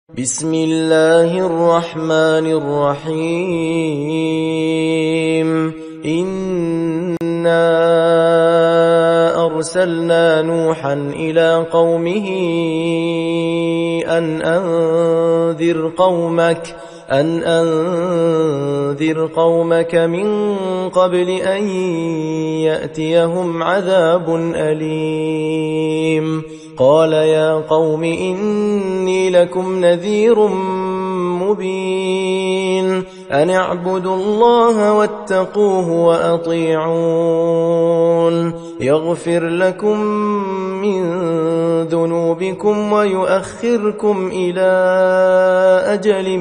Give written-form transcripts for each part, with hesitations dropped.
بسم الله الرحمن الرحيم إنا أرسلنا نوحا إلى قومه أن أنذر قومك من قبل أن يأتيهم عذاب أليم قال يا قوم إني لكم نذير مبين أن اعبدوا الله واتقوه وأطيعون يغفر لكم من ذنوبكم ويؤخركم إلى أجل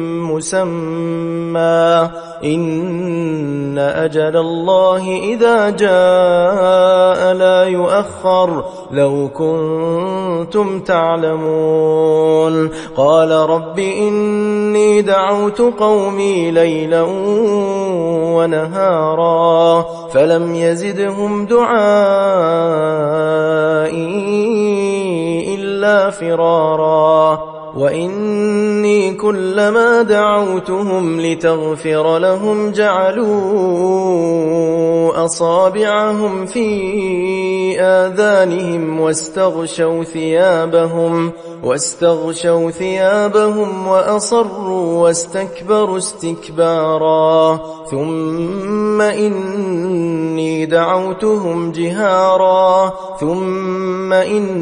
مسمى إن أجل الله إذا جاء لا يؤخر لو كنتم تعلمون قال رب إني دعوت قومي ليلا ونهارا فلم يزدهم دعائي إلا فرارا وإني كلما دعوتهم لتغفر لهم جعلوا أصابعهم في آذانهم واستغشوا ثيابهم وأصروا واستكبروا استكبارا ثم إني دعوتهم جهارا ثم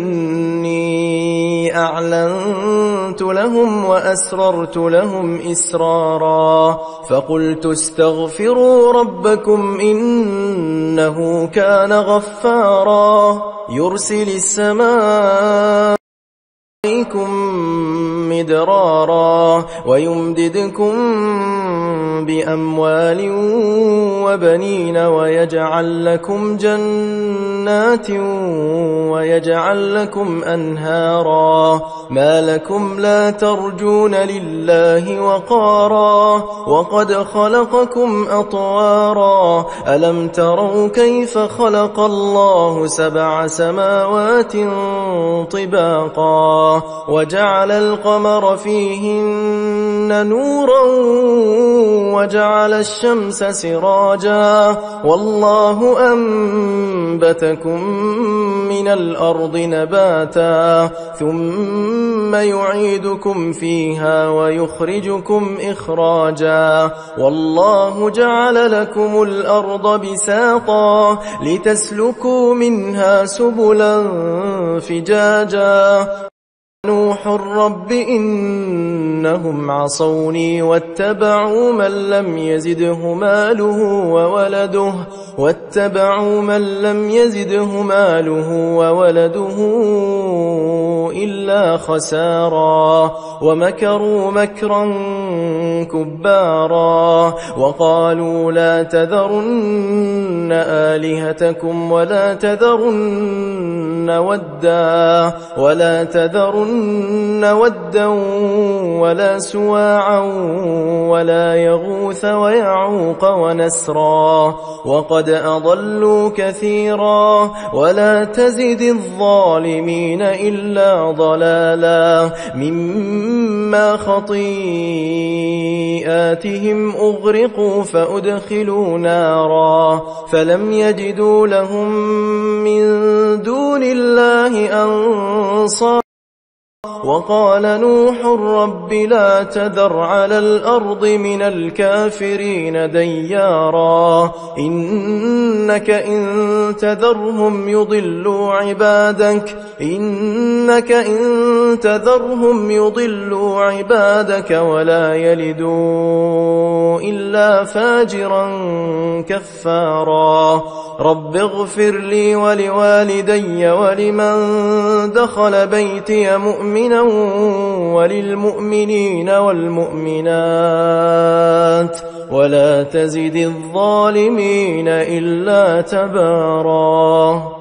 إني أعلنت لهم وأسررت لهم إسرارا فقلت استغفروا ربكم إنه كان غفارا يرسل السماء عليكم مدرارا ويمددكم بأموال وبنين ويجعل لكم جنات ويجعل لكم أنهارا ما لكم لا ترجون لله وقارا وقد خلقكم أطوارا ألم تروا كيف خلق الله 7 سماوات طباقا وجعل القمر فيهن نورا وجعل الشمس سراجا والله أنبتكم من الأرض نباتا ثم يعيدكم فيها ويخرجكم إخراجا والله جعل لكم الأرض بساطا لتسلكوا منها سبلا فجاجا نوح رب إنهم عصوني واتبعوا من لم يزده ماله وولده إلا خسارا ومكروا مكرا كبارا وقالوا لا تذرن آلهتكم ولا تذرن ودا ولا سواعا ولا يغوث ويعوق ونسرا وقد أضلوا كثيرا ولا تزد الظالمين إلا ضلالا مما خطيئاتهم أغرقوا فأدخلوا نارا فلم يجدوا لهم من دون الله أنصارا وقال نوح رب لا تذر على الأرض من الكافرين ديارا إنك إن تذرهم يضلوا عبادك ولا يلدوا إلا فاجرا كفارا رب اغفر لي ولوالدي ولمن دخل بيتي مؤمنا وللمؤمنين والمؤمنات ولا تزد الظالمين إلا تبارا